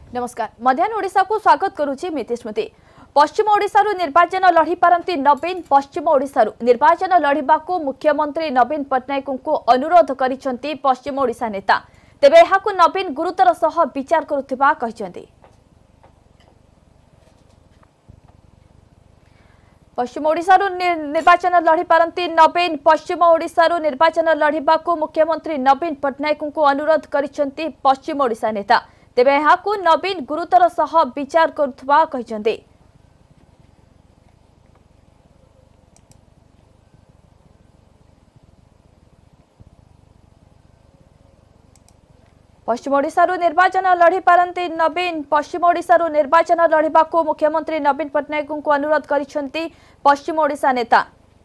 नमस्कार मध्याह्न ओडिशा को स्वागत करुछि मिति स्मृति। पश्चिम ओडिशा निर्वाचन लड़ी पारंती नवीन। पश्चिम ओडिशा निर्वाचन लड़िबा को मुख्यमंत्री नवीन पट्टनायक को अनुरोध करिसेंती पश्चिम ओडिशा नेता। तेबे एहाकु नवीन गुरुतर सह विचार करुथिबा कहिसेंती। पश्चिम ओडिशा निर्वाचन लड़ी पारंती नवीन। पश्चिम ओडिशा निर्वाचन लड़िबा को मुख्यमंत्री नवीन पट्टनायक को अनुरोध करिसेंती पश्चिम ओडिशा नेता। तेबे एहाकु नवीन गुरुतर सह विचार करुथिबा कहिसेंती। पश्चिम ओडिशा निर्वाचन लड़ी पारंती नवीन। पश्चिम ओडिशा निर्वाचन लड़िबा को मुख्यमंत्री नवीन पट्टनायक को अनुरोध करिसेंती पश्चिम ओडिशा नेता।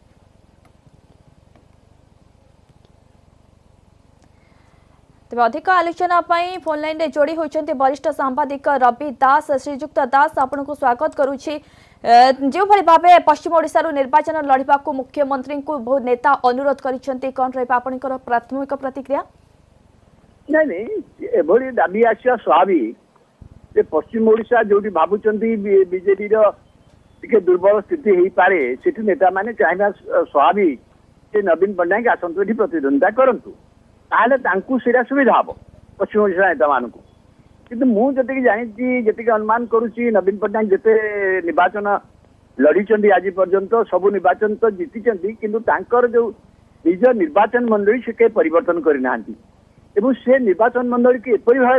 तेज अधिक आलोचना फोन लाइन रे जोड़ी होती वरिष्ठ सांबादिक रवि दास। श्रीजुक्त दास आपन को स्वागत करुछि। जो भली भाबे पश्चिम ओडिशा निर्वाचन लड़िबा को मुख्यमंत्री को बहुत नेता अनुरोध करिसेंती कोन रहबा आपनकर प्राथमिक प्रतिक्रिया? नहीं नहीं एभली दाबी आसिया स्वाभाविक। पश्चिम ओडिशा जो भावुंट बीजेपी टे दुर्बल स्थिति हो पारे से नेता मैंने चाहिए स्वाभाविक से नवीन पट्टनायक आसतु ये प्रतिद्वंदिता करूँ ताला सुविधा हम पश्चिम ओडिशा नेता मान को। किंतु मुझे जानी जी अनुमान करुच्ची नवीन पट्टनायक जिते निर्वाचन लड़ी आज पर्यंत सबू निर्वाचन तो जीति किंतु जो निज निर्वाचन मंडली से कई परिवर्तन करना एवं से निर्वाचन मंडली की एपरी भाव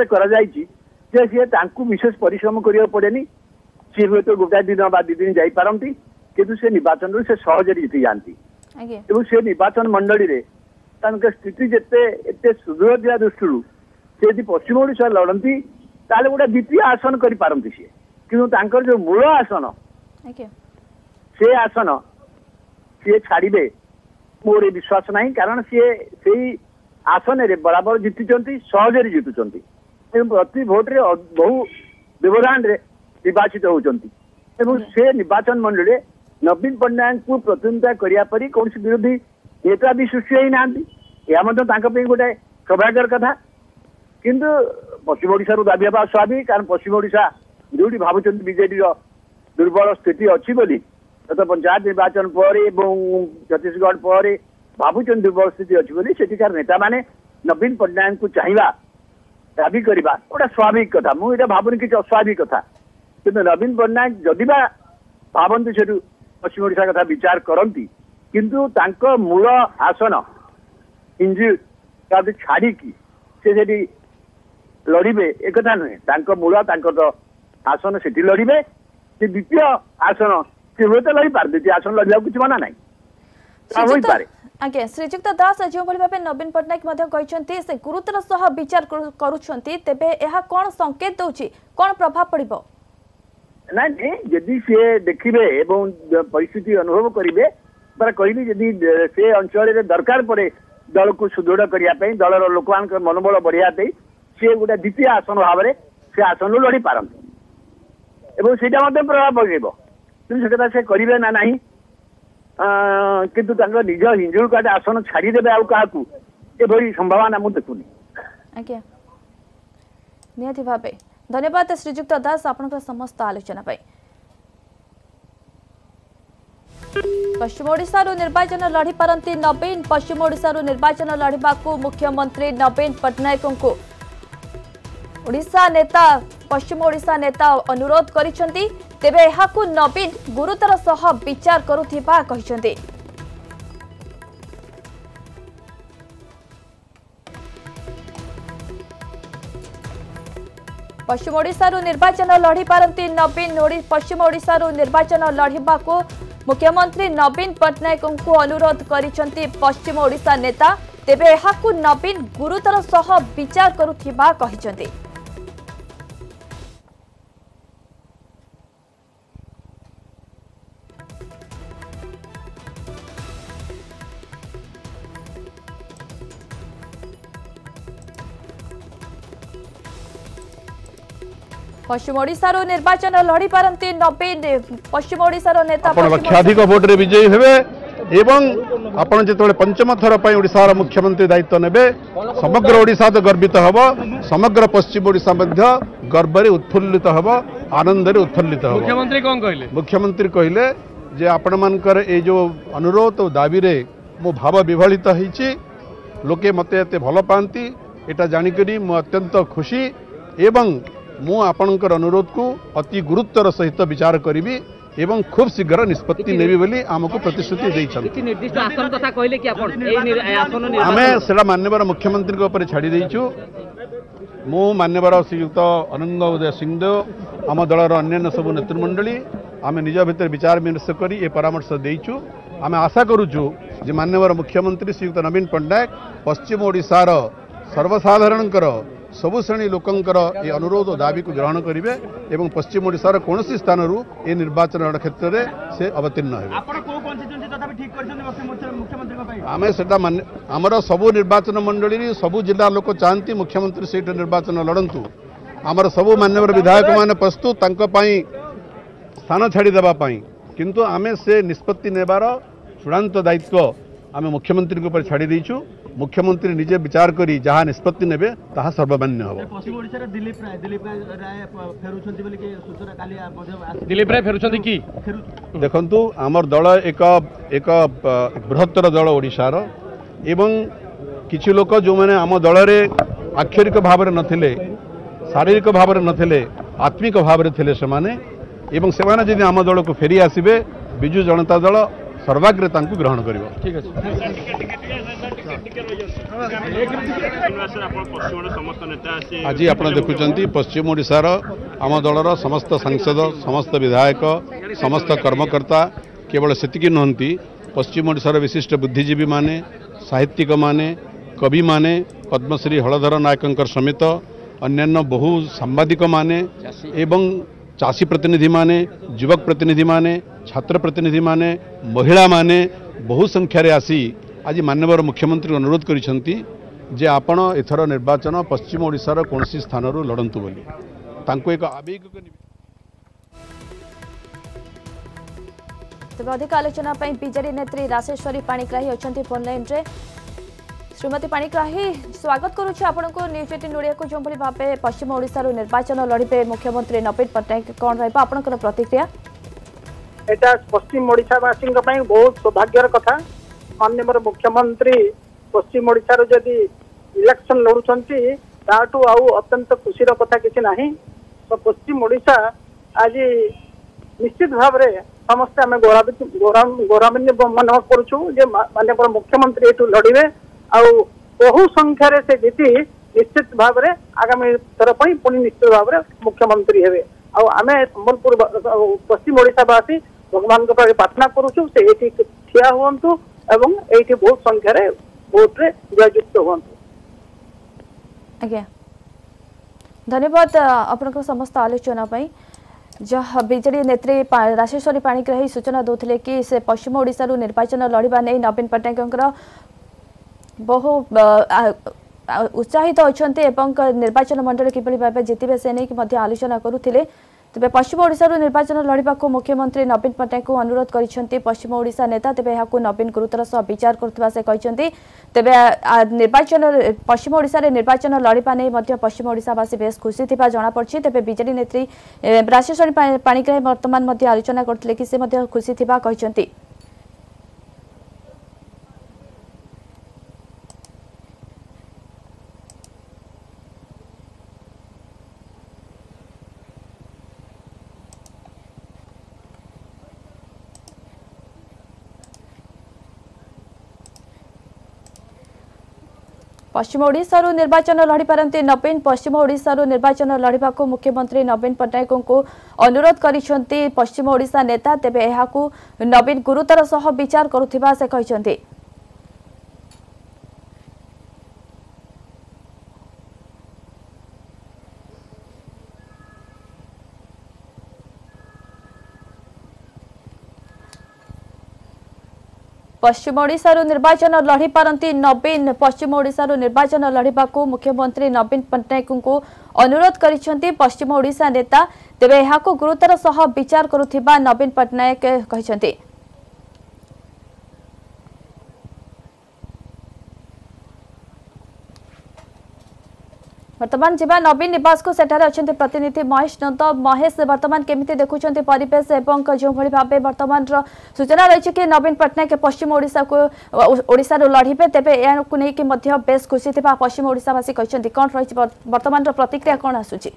सी विशेष परिश्रम करा पड़ेनि। सी हूँ तो गोटाए दिन बा 2 दिन जापारती किंतु से निर्वाचन से सहज जीति जाती एवं से निर्वाचन मंडली रे स्थिति जिते सुदृढ़ दिया दृष्टि से यदि पश्चिम ओडिशा लड़ती ताले गोटे द्वितीय आसन करपारती सी किंतु जो मूल आसन से आसन सी छाड़े मोर विश्वास नहीं कारण सी आसन रे बराबर जीति सहजरे जीतुंट प्रति भोट रे बहु व्यवधान रे निर्वाचित होती से निर्वाचन मंडली नवीन पट्टनायक को प्रतिद्वंदिता करने कौन विरोधी नेता भी सृष्टि होना गोटे सौभाग्यर कथा। किंतु पश्चिम ओडिशा दाबी हवा स्वाभाविक कारण पश्चिम ओडिशा जो भावुंट बीजेपी दुर्बल स्थिति अच्छी बोली गत पंचायत निर्वाचन पर छत्तीसगढ़ पर भावुंट दुर्बल स्थिति अच्छी बोली सेठिकार नेता माने नवीन पट्टनायक को चाहिए दाबी करवा गोटे स्वाभाविक कथा। मुझे भावुनी कि अस्वाभाविक कथा किंतु नवीन पट्टनायक जदि भावती से पश्चिम ओडिशा कथा विचार करती किंतु तांको मूल आसन इंजी छाड़ी से लड़े एक नुहे मूल तो आसन से लड़े से द्वितीय आसन सी हूँ तो लड़ी पार द्वितीय आसन लड़ाक किसी मना ना। आज्ञा श्रीजुक्त दास जो भाव नवीन पट्टनायक से गुरुतर सह विचार करुछंती तेबे एहा कौन संकेत दउछि कौन प्रभाव पड़िबो? नहीं जदि सी देखिए एवं परिस्थिति अनुभव करेंगे कहली जदि से अंचल दरकार पड़े दल को सुदृढ़ करने दलर लोक मनोबल बढ़ाई सी गोटे द्वितीय आसन भाव में से आसन लड़ी पारती एवं सीटा प्रभाव पड़ेगा कि कथा से करेंगे ना नहीं किंतु निज हिंजुल काटे आसन छाड़देवे आउ क्या एभली संभावना मुझे देखुनी। आज्ञा निहाती भावे धन्यवाद श्रीजुक्त दास आपनकर समस्त आलोचना पाई। पश्चिम ओडिशा निर्वाचन लड़ी पारंती नवीन। पश्चिम ओडिशा निर्वाचन लड़िबा को मुख्यमंत्री नवीन पट्टनायक को पश्चिम ओडिशा नेता अनुरोध करिसेंती तेबे एहाकु नवीन गुरुतर सह विचार करुथिबा कहिसेंती। पश्चिम ओडिशा निर्वाचन लड़ी पारंती नवीन। पश्चिम ओडिशा निर्वाचन लड़िबा को मुख्यमंत्री नवीन पट्टनायक को अनुरोध करिसेंती पश्चिम ओडिशा नेता तेबे एहाकु नवीन गुरुतर सह विचार करुथिबा कहिसेंती। पश्चिम ओडिशा निर्वाचन लड़ी पारंती नवीन। पश्चिम ओडिशा नेता लक्षाधिक भोट रे विजयी हेबे एवं आपण जिते पंचम थर पर ओडिशार मुख्यमंत्री दायित्व नेबे समग्र ओडिशा तो गर्वित हब समग्र पश्चिम ओडिशा गर्व उत्फुल्लित हब आनंद उत्फुल्लित हब। मुख्यमंत्री कौन कहले? मुख्यमंत्री कहले जे आपण मानकर ए जो अनुरोध और दाबी रे मो भाव विभलित होईची लोके मते एते भल पाती एटा जानिकरी मु अत्यंत खुशी एवं मु आपणकर अनुरोध को अति गुरुत्वर सहित विचार करी एवं खूब शीघ्र निष्पत्ति नेबी बोली आमको प्रतिश्रुति देइछन। निर्दिष्ट आसन कथा कहले कि आपण एई आसन आमे सेला माननीय मुख्यमंत्री ऊपर छाड़ी देइछु। मु माननीय श्रीयुक्त अनंग उदय सिंहदेव आम दलर अन्य सब नेतृमंडली आमे निज भितर विचार विमर्श करी ए परामर्श देइछु। आमे आशा करूछु जे माननीय मुख्यमंत्री श्रीयुक्त नवीन पट्टनायक पश्चिम ओडिशार सर्वसाधारणकर सबु श्रेणी लोकंकर ए अनुरोध और दाबी को ग्रहण करेंगे एवं पश्चिम ओडिशार कौन स्थान ए निर्वाचन क्षेत्र में से अवतीर्ण आमे सेटा आमर सबु निर्वाचन मंडली सबु जिला लोक चाहती मुख्यमंत्री सीट निर्वाचन लड़तु आमर सबु मान्यवर विधायक मान प्रस्तुत स्थान छाड़देवाई किंतु आमे से निष्पत्ति नेबार चूड़ांत दायित्व आमे मुख्यमंत्री के ऊपर छाड़ी देइछु। मुख्यमंत्री निजे विचार करी जहाँ निष्पत्ति नेबे ताहा सर्वमान्य हबो। दिलीप राय फेरुछन्ति कि देखंतु आमर दल एक एक बृहत्तर दल ओडिशार एवं किछि लोक जो माने आम दल रे आक्षरिक भाव रे नथिले शारीरिक भाव रे नथिले आत्मिक भाव रे थिले सेमाने एवं सेमाने जदि आम दल को फेरी आसीबे बिजु जनता दल सर्वाग्रे तांकु ग्रहण करिवो। ठीक अछि। आज आप देखुं पश्चिम ओडिशार आम दलर समस्त सांसद समस्त विधायक समस्त कर्मकर्ता केवल सेतिकी नुहंती पश्चिम ओडिशार विशिष्ट बुद्धिजीवी माने साहित्यिक माने कवि माने पद्मश्री हलधर नायकंकर समेत अन्यान्य बहु सांबादिक माने एवं चाषी प्रतिनिधि माने युवक प्रतिनिधि माने छात्र प्रतिनिधि माने महिला माने बहु संख्यारे आसी आज माननीय मुख्यमंत्री अनुरोध करिसेंती जे आपण एथर निर्वाचन पश्चिम ओडिशार कौन स्थान लड़तु बोली तांको एक आवेगिक तेज अधिक आलोचना बीजेडी नेत्री राजेश्वरी पाणिग्राही अच्छा फोन लाइन रे। श्रीमती पाणिग्राही स्वागत करुच्ची आपण को न्यूज 18 ओडिया को जो भाव पश्चिम ओडिशार निर्वाचन लड़े मुख्यमंत्री नवीन पट्टनायक कौन रहा आपंकर प्रतिक्रिया? एटा पश्चिम ओडिशावासी बहुत सौभाग्यर कथा माननीय मुख्यमंत्री पश्चिम ओडिशार जदि इलेक्शन लड़ुंट ताठू आउ अत्यंत खुशीर कथा किसी ना तो पश्चिम ओडिशा आज निश्चित भाव में समस्त आम गौरवान्वित मन करुचु माननीय मुख्यमंत्री ये लड़े आउ बहु संख्यार से जीति निश्चित भाव में आगामी थर पुणी निश्चित भाव में मुख्यमंत्री हे आम संबलपुर पश्चिम ओडिशावासी भगवान प्रार्थना करुचु से ये ठिया हुंतु एवं ये बहुत संख्यार भोट रे जययुक्त हुंतु। आज्ञा धन्यवाद आपन समस्त आलोचना जहाँ बीजेडी नेत्री राजेश्वरी पाणिग्राही सूचना दौले कि से पश्चिम ओडिशारू निर्वाचन लड़वा नहीं नवीन पट्टनायक बहु उत्साहित अच्छा निर्वाचन मंडल किभली भाव जितबे से नहीं आलोचना करुले। तेबे पश्चिम ओडिशारू निर्वाचन लड़वा को मुख्यमंत्री नवीन पट्टनायक अनुरोध करिसेंती पश्चिम ओडिशा नेता तेबे याकू नवीन गुरुतर सह विचार करुवा से कहते तेबे निर्वाचन पश्चिम ओडिशा रे निर्वाचन लड़वा नहीं मध्य पश्चिम ओडिशावासी बेस खुशी थिबा जणा पड़छि। तेबे बीजेडी नेत्री राजेश्वरी पाणिग्राही वर्तमान मध्य आलोचना करथिले कि से मध्य खुशी थिबा कहते। पश्चिम ओडिशारू निर्वाचन लड़ी पारती नवीन पश्चिम ओडिशारू निर्वाचन लड़वा को मुख्यमंत्री नवीन पट्टनायक को अनुरोध करिसेंती पश्चिम ओडिशा नेता तेबे एहाकू नवीन गुरुतर सह विचार करुथिबा से कहते। पश्चिम ओडिशारू निर्वाचन लड़ी पारती नवीन पश्चिम ओडिशारू निर्वाचन लड़वा को मुख्यमंत्री नवीन पट्टनायक को अनुरोध करिसेंती पश्चिम ओडिशा नेता तेबे एहाकू गुरुतर सह विचार करुथिबा नवीन पट्टनायक कहते। वर्तमान जीवा नवीन निवास को सेठारे अछंती प्रतिनिधि महेश नंद महेश वर्तमान केमिति देखुछंती परिवेश एवं जो भली भाबे वर्तमान सूचना रही कि नवीन पट्टनायक पश्चिम ओडिशा को ओडिशा रो लढिबे तेबे याकु नै कि मध्य बेस खुशी थिबा पश्चिम ओडिशावासी कहछंती कोन रही वर्तमान रो प्रतिक्रिया कोन आसुची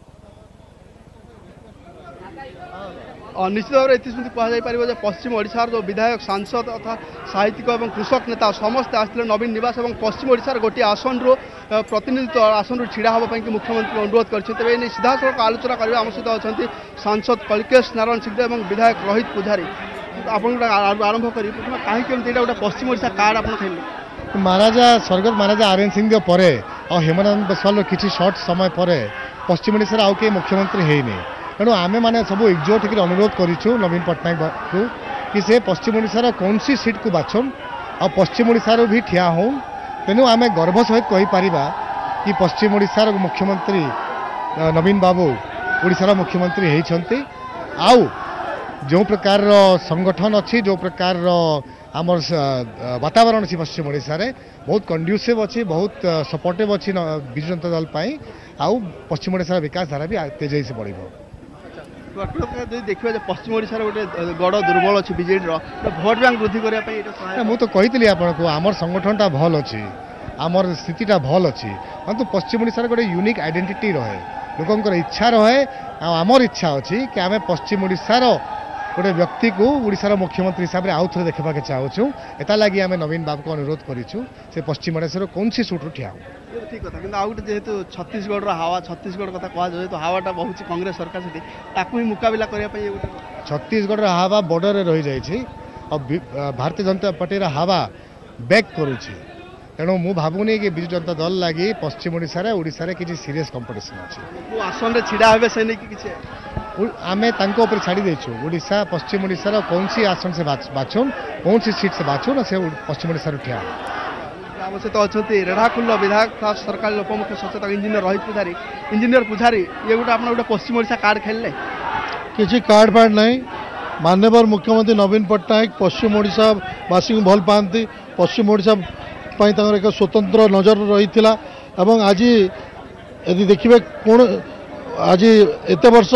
निश्चित भाव में कहुपर पश्चिम ओडिशार जो विधायक सांसद तथा साहित्यिक और कृषक नेता समस्ते आसते नवीन निवास और पश्चिम ओडिशार गोटे आसन प्रतिनिधित्व आसन छिड़ा हाँपाई मुख्यमंत्री अनुरोध करें सीधा सड़क आलोचना करेंगे आम सहित अच्छा सांसद कल्केश नारायण सिंह और विधायक रोहित पूजारी आप आरंभ कर कहीं गोटे पश्चिम ओडिशा कार्ड आप खेलें महाराजा स्वर्गत महाराजा आर्यन सिंह परे और हेमंत बिश्वाल किसी सर्ट समय पर पश्चिम ओडिशार आउ कई मुख्यमंत्री है तेणु आम मैंने सब एकजुट होकर अनुरोध करूँ नवीन पट्टनायक को कि से पश्चिम ओडिशार कौन सी सीट को बाछन आ पश्चिम ओडिशार भी ठिया हो तेणु आम गर्व सहित कहीपर कि पश्चिम ओडिशार मुख्यमंत्री नवीन बाबू ओडिशार मुख्यमंत्री होती आउ जो प्रकार संगठन अच्छी जो प्रकार आम वातावरण अच्छी पश्चिम ओडिशा रे बहुत कंड्यूसिव अच्छी बहुत सपोर्टिव अच्छी विजु जनता दल आउ पश्चिम ओडिशार विकास धारा भी तेजी से बढ़ देखिए पश्चिम ओडिशार गोटे गड़ दुर्बल अच्छी बीजेडी भोट बैंक वृद्धि करने मुझे कही आपको आमर संगठनटा भल अच्छी आमर स्थितिटा भल अच्छी परंतु पश्चिम ओडिशार गोटे यूनिक आइडेंटिटी रहे लोकंर इच्छा रहे आमर इच्छा अच्छी कि आम पश्चिम ओडिशार गोटे व्यक्ति को ओडिशार मुख्यमंत्री हिसाब से आउ थे देखा चाहूँ एता लगी आम नवीन बाबू को अनुरोध करूँ से पश्चिम ओडिशार कौन सी सूट्रु ठिया ठीक कथा कि आउ जेहेतु छत्तीसगढ़ हावा छत्तीसगढ़ कथा कहु हावाटा बहुत कांग्रेस सरकार से मुकाबला करने छत्तीसगढ़ हावा बॉर्डर रही जाइए और भारतीय जनता पार्टी हावा बैक करुच्ची तेणु मु भावुनी कि विजु जनता दल लगी पश्चिम ओडिशा किसी सीरीयस कंपटीशन अच्छी आसन में छिड़ा हे से नहीं आम छाड़ी देचु ओडिशा पश्चिम ओडिशा कौन सी आसन से बाछुन कौन सी सीट से बाछुन से पश्चिम ओडिशा ठिया आम सहित अच्छा रेढ़ाखुल विधायक सरकार लोकमुख्य सचेतक इंजीनियर रोहित पूजारी इंजीनियर पूजारी ये गोटे आप गोटे पश्चिम ओडिशा कार्ड खेलने किसी कार्ड फार्ड नहीं माननीय मुख्यमंत्री नवीन पट्टनायक पश्चिम ओडिशा वासी को भल पाती पश्चिम ओडिशा एक स्वतंत्र नजर रही एवं आज यदि देखिए कौन आज एत वर्ष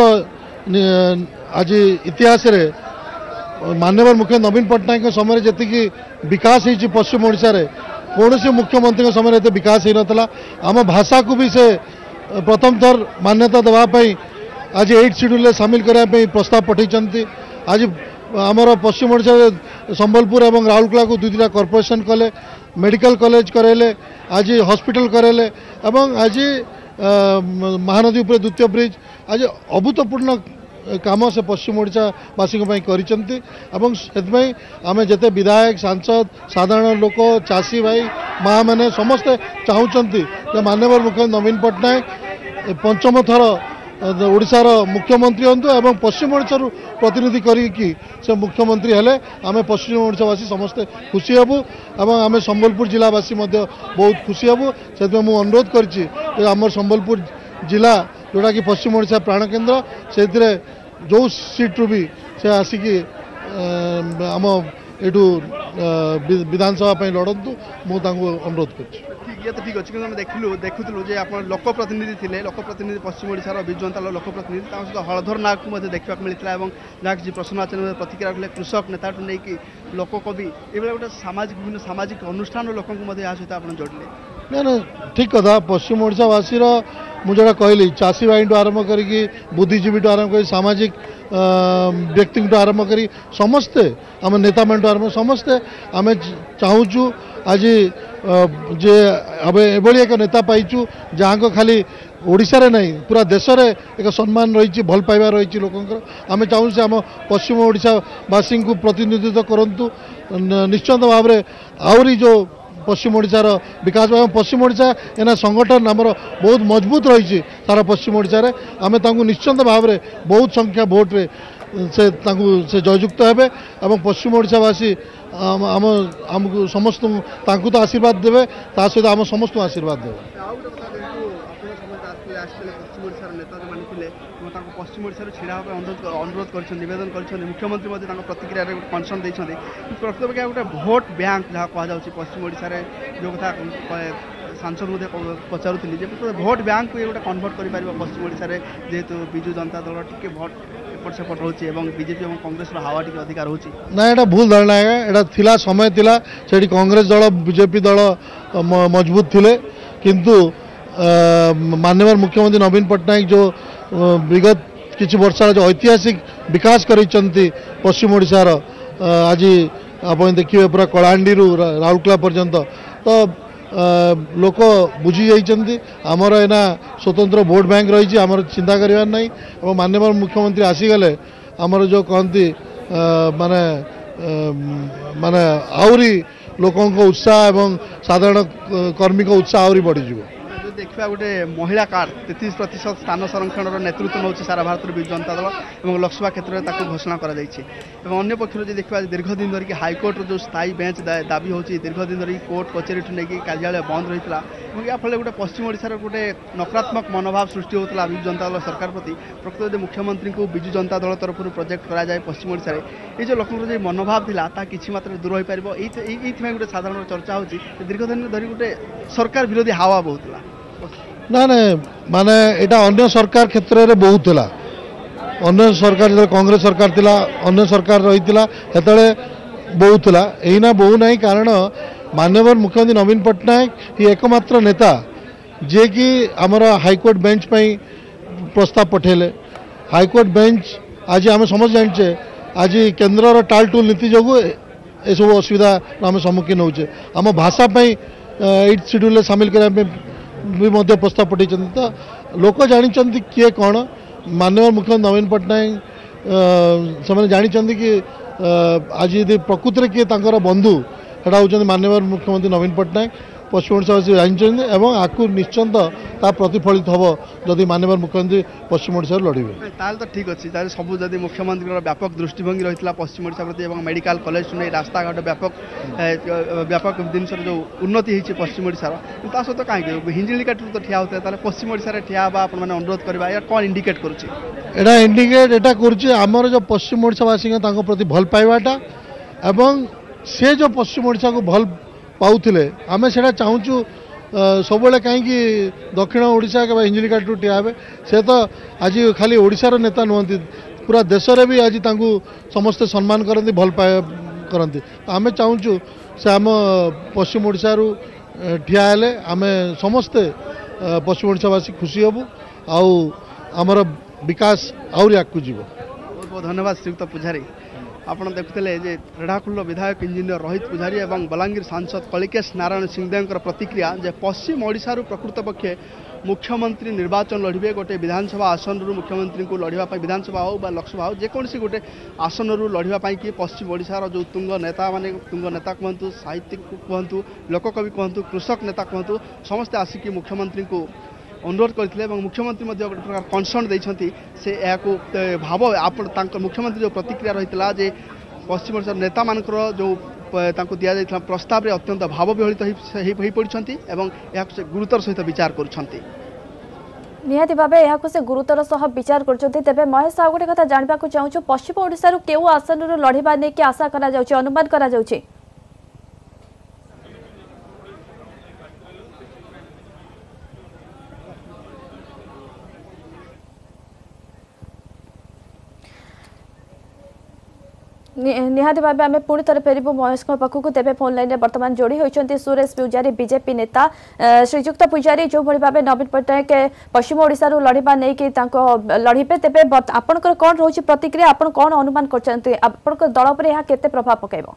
आज इतिहास रे माननीय मुख्य नवीन पट्टनायक समय जी विकास होती पश्चिम ओडिशा रे कौन से मुख्यमंत्री समय एत विकास हो नाला आम भाषा को भी से प्रथम थर मान्यता देवाई आज 8 शेड्यूल सामिल करने प्रस्ताव पठे आज आमर पश्चिम ओडिशा संबलपुर और राउरकेला को 2-2 कॉर्पोरेशन कले मेडिकल कॉलेज करेले आज हॉस्पिटल करेले एवं आज महानदी उपर द्वितीय ब्रिज आज अभूतपूर्ण काम से पश्चिम ओडिशा वासी करें आम जिते विधायक सांसद साधारण लोक चाषी भाई माँ मैंने समस्ते चाहूँगी माननीय मुख्य नवीन पट्टनायक पंचम थर ओडिशार मुख्यमंत्री हूँ एवं पश्चिम ओडिशा प्रतिनिधि करी से मुख्यमंत्री हेले आम पश्चिम ओडिशावासी समस्ते खुशी हेबू एवं आम संबलपुर जिलावासी बहुत खुशी हेबू से मुझे अनुरोध कर संबलपुर जिला जोटा कि पश्चिम ओडिशा प्राण केन्द्र से जो सीट्रु भी से आसिकी आम एठू विधानसभा लड़तु मुझे अनुरोध कर ये तो ठीक अच्छे देखुलु जे आप लोक प्रतिनिधि थे लोक प्रतिनिधि पश्चिम ओडिशार विजु जनता दल लोक प्रतिनिधि सहित हलधर नाग को देखा मिलता है जहाँ किसी प्रश्न आचरण प्रतिक्रिया रखले कृषक नेता नहीं कि लोक कवि ये गोटे सामाजिक विभिन्न सामाजिक अनुष्ठान लोक सहित आप जोड़ले ना ठीक कथा पश्चिम ओडिशावासी मुझे कहली चाषी भाई आरंभ करी बुद्धिजीवी आरंभ कर सामाजिक व्यक्ति आरंभ करी समस्ते आम नेता मान आरंभ समस्ते आम चाहूँ आज जे अब एभली एक नेता पाइचु जहाँ को खाली ओडिशा रे नहीं पूरा देश रे एक सम्मान रही भल पाइबा रही लोकंर आम चाहूँ से आम पश्चिम ओडिशावासी को प्रतिनिधित्व करंतु निश्चित भाव में आहरी जो पश्चिम ओडिशार विकास पश्चिम ओडिशा एना संगठन आमर बहुत मजबूत रही सारा पश्चिम ओडिशा रे आम निश्चित भाव में बहुत संख्या भोट रे से जययुक्त हेबे एवं पश्चिम ओडिशावासी आम आमको समस्त तो आशीर्वाद देवे ता सहित आम समस्त आशीर्वाद देवे पश्चिम ओडिशा छिड़ा अनुरोध कर निवेदन कर मुख्यमंत्री प्रतिक्रिया कनसर्न देते प्रकृत गोटे भोट बैंक जहाँ कहुच्छी पश्चिम ओडिशा जो कथा सांसद पचारूली भोट बैंक को ये गोटे कन्वर्ट कर पश्चिम ओडिशा रे जेहेतु विजु जनता दल टिके भोट एपट सेपट रोचे बीजेपी और कांग्रेस हावा टिके अधिकार होची ना एटा भूल धारणा है एटा थिला समय थिला सेठी कांग्रेस दल बीजेपी दल मजबूत थिले किंतु माननीय मुख्यमंत्री नवीन पट्टनायक जो विगत किछि वर्ष जो ऐतिहासिक विकास करिसंती पश्चिम ओडिशार आज आप देखिए पूरा कलाहांडी राउरकेला पर्यंत तो लोक बुझी जाइछंती आमर एना स्वतंत्र भोट बैंक रही आमर चिंता करिवार नहीं और माननीय मुख्यमंत्री आसीगले आमर जो कहती माने माने आउरी लोकों को उत्साह एवं साधारण कर्मी को उत्साह आउरी बढ़ी जीवो देखा गोटे महिला कार्ड 33% स्थान संरक्षण नेतृत्व नौ सारा भारत विजु जनता दल और लोकसभा क्षेत्र में घोषणा कर अन्य पक्ष देखा दीर्घ दिन धरिक हाइकोर्ट जो स्थायी बेंच दाबी होची दीर्घ दिन धरिक कोर्ट कचेरी नहीं कार्यालय बंद रही है या फल गोटे पश्चिम ओडिशार गोटे नकारात्मक मनोभाव सृष्टि होता विजु जनता दल सरकार प्रति प्रकृत मुख्यमंत्री को विजु जनता दल तरफ प्रोजेक्ट कराए पश्चिम ओडिशा ये जो लोक जो मनोभाव था किसी मात्रा दूर हो पार गोटे साधारण चर्चा होची दीर्घ दिन धरी गोटे सरकार विरोधी हावा बहुला ना ना माने एटा अन्य सरकार क्षेत्र में बहुत थिला अन्य सरकार जो कांग्रेस सरकार थिला अन्य सरकार रही हेतले बहुत थिला एना बहु नहीं कारण माननीय मुख्यमंत्री नवीन पट्टनायक ही एकमात्र नेता जे कि आमर हाइकोर्ट बेंच पई प्रस्ताव पठेले हाइकोर्ट बेंच आज आम समझ जाने आज केन्द्र टालटुल नीति जो ये सब असुविधा आम सम्मुखीन होचे आम भाषा 8 शेड्यूल सामिल करने भी मध्य प्रस्ताव पठे तो लोक जानी किए कौन माननीय मुख्यमंत्री नवीन पट्टनायक से जानी कि आज यदि प्रकृति किए बंधु एटा हूँ माननीय मुख्यमंत्री नवीन पट्टनायक पश्चिम ओडिशावासी जानते और आपको निश्चिंत ता प्रतिफलित हम जदि माननीय मुख्यमंत्री पश्चिम ओडिशा लड़े ताल तो ठीक अच्छे सब जब मुख्यमंत्री व्यापक दृष्टिभंगी रही पश्चिम ओडिशा प्रति और मेडिकल कॉलेज नहीं रास्ता घाट व्यापक जिन जो उन्नति होती पश्चिम ओडिशार सहित कहीं हिंजिलिकाटू तो ठिया होता है पश्चिम ओडिशा ठिया अनुरोध करवा या कौन इंडिकेट करुँचा इंडिकेट एटा करमर जो पश्चिम ओडिशावासी प्रति भल पाइबाटा एवं से जो पश्चिम ओडिशा को भल पाऊले आम से चाहूँ सब कहीं दक्षिण ओडिशा के हिंजिलिकाटू ठिया हे से तो आज खाली ओडिशार नेता नुहति पूरा देश में भी आज समस्ते सम्मान करती भल पाए करती आम चाहूँ से आम पश्चिम ओडिशा ठिया हेले आम समस्ते पश्चिम ओडिशावासी खुशी हबू आमर विकास आउरी आगू जीव। बहुत बहुत धन्यवाद श्रीयुक्त पुजारी आपड़ देखुले रेढ़ाखोल विधायक इंजीनियर रोहित पुजारी और बलांगीर सांसद कलिकेश नारायण सिंहदेव प्रतिक्रिया जे पश्चिम ओडिशा प्रकृत पक्षे मुख्यमंत्री निर्वाचन लड़े गोटे विधानसभा आसन मुख्यमंत्री को लड़ाई विधानसभा हो लोकसभा हो जेकोसी गोटे आसन लड़ाई कि पश्चिम ओडिशार जो तुंग नेता माने तुंग नेता कहतु साहित्यिक कहतु लोककवि कहतु कृषक नेता कहतु समस्ते आसिक मुख्यमंत्री को अनुरोध करते मुख्यमंत्री गोटे प्रकार कनसर्न देते से भाव आप मुख्यमंत्री जो प्रतिक्रिया रही पश्चिम ओडिशा नेता मान जो दि जाता प्रस्ताव में अत्यंत भाव विहलित हो पड़ती से गुरुतर सहित विचार कर निहाती भाव यहाँ से गुरुतर सह विचार कर महेश आ गोटे कथा जानवा चाहूँ पश्चिम ओडिशा केउ आसन लड़वा नहीं आशा अनुमान करा निहाती भाव आम पुणी थे फेरबू महेश पाखक तेज फोन लाइन में बर्तमान जोड़ी होती सुरेश पुजारी बीजेपी नेता श्रीजुक्त पुजारी जो भाव नवीन पट्टनायक पश्चिम ओडिशा लड़वा नहीं लड़े तेज आपंकर कौन रोच प्रतिक्रिया आप कौन अनुमान कर दल पर यह केते प्रभाव पकेब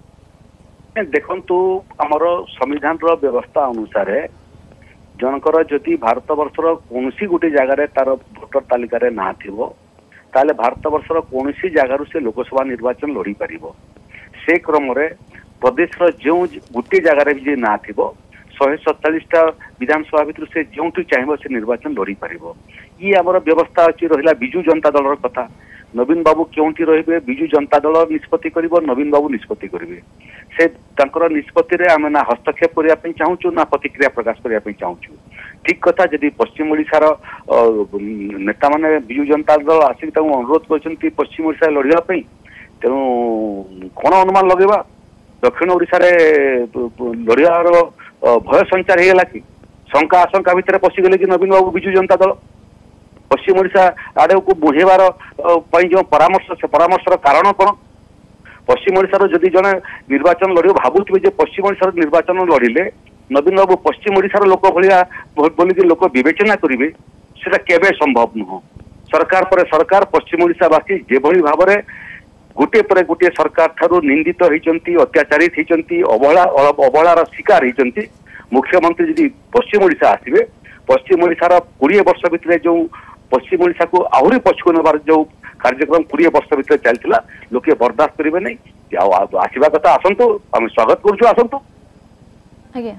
देखु आमर संविधान व्यवस्था अनुसार जनकर जदि भारत वर्षर कौन गोटे जगार तार भोटर तालिकार ना थी ताले भारत वर्षर कौन जगार से लोकसभा निर्वाचन लड़ी पार से क्रम प्रदेश जो गोटे जगार भी ना थी 147टा विधानसभा भितर से जो चाहिए से निर्वाचन लड़ी पार ये आमर व्यवस्था अच्छी रहा विजु जनता दल कथा नवीन बाबू क्योंटी रे विजु जनता दल निष्पत्ति कर नवीन बाबू निष्पत्ति करेंगे से निष्पत्ति आम ना हस्तक्षेप करने चाहूँ ना प्रतिक्रिया प्रकाश करने चाहूँ ठीक कथा जदि पश्चिम ओडिशार नेता माने विजु जनता दल आसिक अनुरोध कर पश्चिम ओडिशा लड़ाई तेणु कौन अनुमान लगेगा दक्षिण ओडिशा लड़ार भय संचार होगा कि शंका आशंका भितर पशिगले कि नवीन बाबू विजु जनता दल पश्चिम ओडिशा आड़े को बुझेबार जो परामर्शर कारण कौन पश्चिम ओडिशार जदि जड़े निर्वाचन लड़ भावुवे जे पश्चिम ओडिशार निर्वाचन लड़िले नवीन बाबू पश्चिम ओडिशार लोक भाया बोलिक लोक विवेचना करेंगे सेटा केबे संभव नुह सरकार पर सरकार पश्चिम ओडिशावासी जेभली भाव में गोटे पर गोटे सरकार ठारू निंदित होती अत्याचारित होती अवहेलार शिकार होती मुख्यमंत्री जदि पश्चिम ओडिशा आसवे पश्चिम ओडिशार 20 वर्ष भितर जो पश्चिम ओडिशा को आहरी पछुको नबार जो कार्यक्रम 20 वर्ष भितर चलता लोके बर्दाश्त करेंगे नहीं आसवा कथा आसतु आम स्वागत करूँ आसतु आज्ञा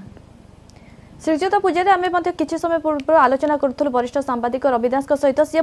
श्रीजुत पूजारी आम किसी समय पूर्व आलोचना करूँ वरिष्ठ सांबादिक रवि दास सहित सी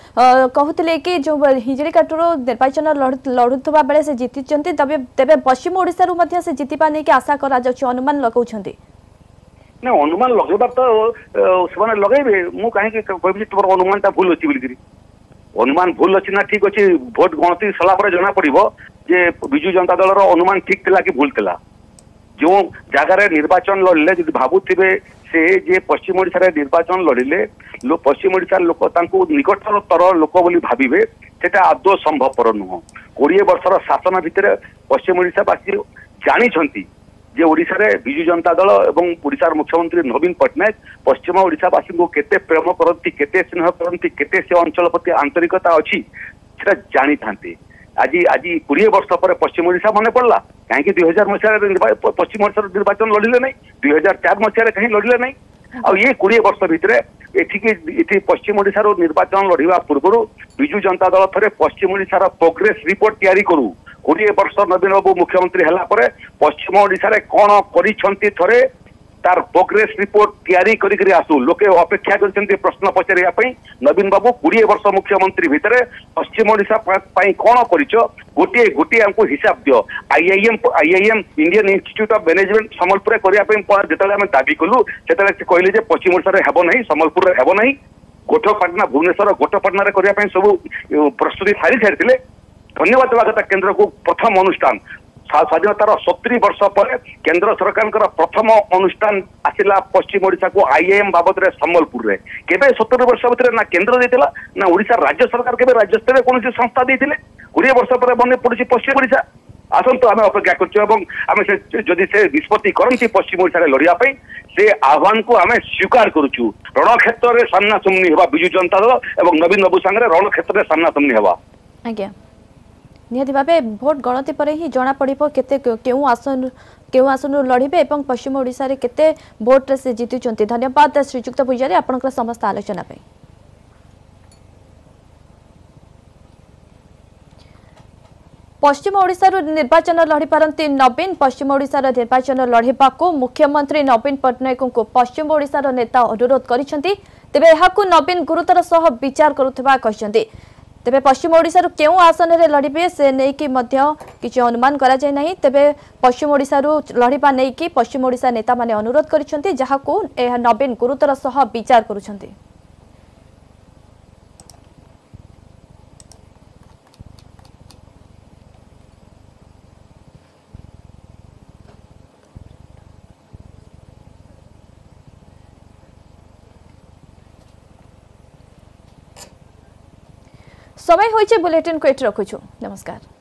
कहते कि जो हिंजिड़ीकाटू निर्वाचन लड़ुवा बेले से जीति तेरे पश्चिम ओडिशा से जीतिबा नहीं आशा करा अनुमान लगाउछन्ति ना अनुमान लगेबार तो से लगेबे मु कहीं कहबी तुम अनुमान भूल अच्छी बोलिकी अनुमान भूल अच्छी ना ठीक अच्छे भोट गणति सला पर जना पड़ो जे विजु जनता दल अनुमान ठीक थिला कि भूल थिला जो जगार निर्वाचन लड़िले जो भावुवे से जे पश्चिम ओडिशा निर्वाचन लड़िले पश्चिम ओडिशा लोक निकटतर लोक बोली भाविबे सेटा आदौ संभवपर नुह 20 वर्षर शासन भितर पश्चिम ओडिशावासी जानी जे ओडिशा रे विजु जनता दल एवं ओडिशार मुख्यमंत्री नवीन पट्टनायक पश्चिम ओडिशावासी को केते प्रेम करती केते स्नेह करती केते से अंचल प्रति आंतरिकता अच्छी सेटा जानी थांती आज 20 वर्ष पर पश्चिम ओडिशा मन पड़ला कहीं 2000 मसीह पश्चिम ओडिशा निर्वाचन लड़िले नहीं 2004 मसीह कहीं लड़िले नहीं आ ये 20 वर्ष भितर ये पश्चिम ओडिशा निर्वाचन लड़िवा पूर्व विजु जनता दल थे पश्चिम ओडिशा प्रोग्रेस रिपोर्ट तैयारी करू 20 वर्ष नवीन बाबू मुख्यमंत्री है पश्चिम ओडिशा कौन करे तार प्रोग्रेस रिपोर्ट तैयारी करी आसू लोके अपेक्षा कर प्रश्न पचारे नवीन बाबू 20 वर्ष मुख्यमंत्री भितर पश्चिम ओडिशा कौन कर गोटे गोटे हमको हिसाब दियो IIM Indian Institute of Management Sambalpur करने आम दाबी कलु से कहले पश्चिम ओडिशा हेब ना संबलपुर हेब ना गोठपाटना भुवनेश्वर गोठपाटना करने सब प्रस्तुति सारी सारी धन्यवाद देवा कथा केन्द्र को प्रथम अनुष्ठान स्वाधीनतार 70 वर्ष पर केंद्र सरकार प्रथम अनुष्ठान आसिला पश्चिम ओडिशा को आईआईएम बाबद रे संबलपुर रे केबे 70 वर्ष भितर ना केंद्र देथिला ना ओडिशा राज्य सरकार केबे राज्य स्तर रे कोनोसी संस्था देथिले 20 वर्ष पर बने पड़ुछि पश्चिम ओडिशा आसंतु आम अपेक्षा करम से जदि से निष्पत्ति करती पश्चिम ओडिशा लड़िया से आह्वान को आम स्वीकार करुचु रणक्षेत्र में सामना सामनी हवा विजु जनता दल और नवीन बाबू सांगे रणक्षेत्र में सामना सामनी हवा आज्ञा निहाती भावे भोट गणति पर ही जना पड़िबो केते केउ आसन लड़िबे एवं पश्चिम ओडिशा रे केते भोट रे से जीतुचंती। धन्यवाद श्रीजुक्त पूजारी आपनकर समस्त आलोचना पे। पश्चिम ओडिशा निर्वाचन लड़ी पारती नवीन पश्चिम ओडिशा निर्वाचन लड़िबा को मुख्यमंत्री नवीन पट्टनायक को पश्चिम ओडिशा नेता अनुरोध करिसेंती तेबे एहाकु नवीन गुरुतर सह विचार करुथबा कहिसेंती। तेबे पश्चिम ओडिशा केउ आसन रे लड़िबे से नेकी मध्य किछि अनुमान करा जाय नाही। तेबे पश्चिम ओडिशा लड़िबा नेकी पश्चिम ओडिशा नेता माने अनुरोध करिसेंती जहाकु एहा नवीन गुरुतर सह विचार करुछंती। समय होइछे बुलेटिन को एट रखुछु। नमस्कार।